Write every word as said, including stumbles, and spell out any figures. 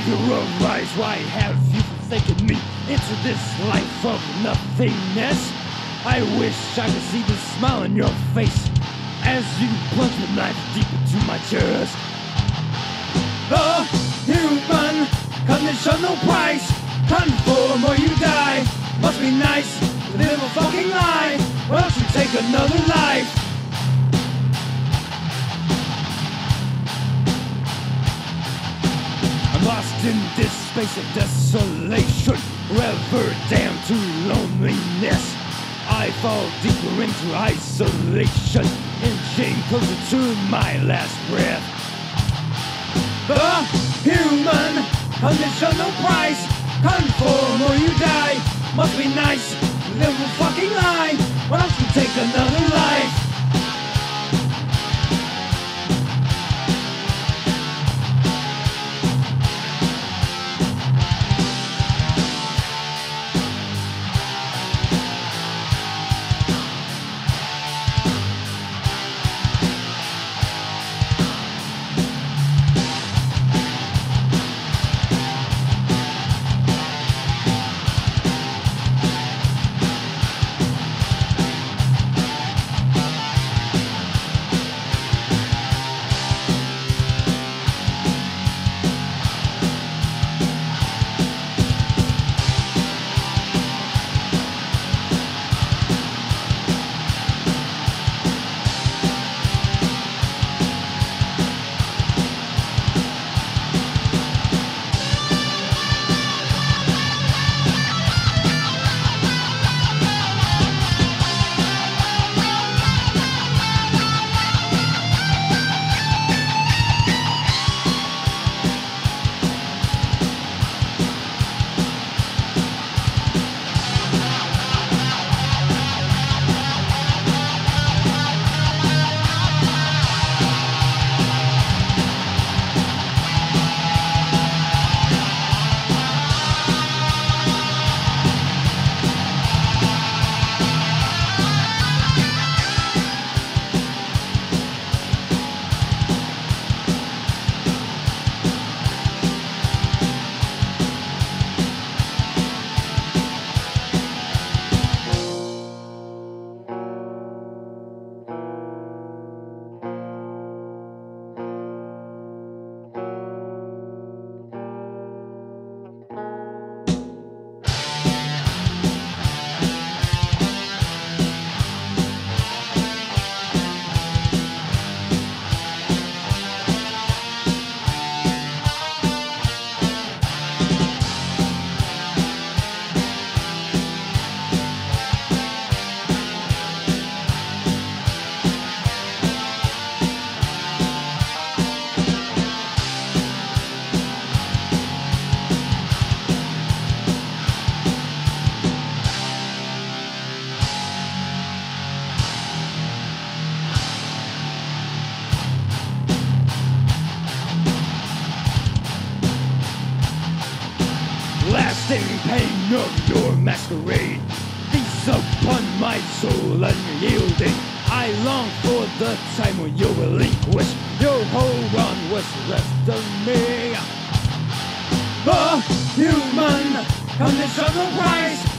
conqueror rise, why have you forsaken me into this life of nothingness? I wish I could see the smile on your face as you plunge the knife deep into my chest. The human conditional price, conform or you die. Must be nice, live a fucking lie. Why don't you take another life? I'm lost in this space of desolation, forever damned to loneliness. I fall deeper into isolation, inching closer to my last breath. The human conditional price, conform or you die. Must be nice, live a fucking lie. Why don't you take another life? Lasting pain of your masquerade feasts upon my soul unyielding. I long for the time when you'll relinquish your hold on what's left of me. The human conditional price,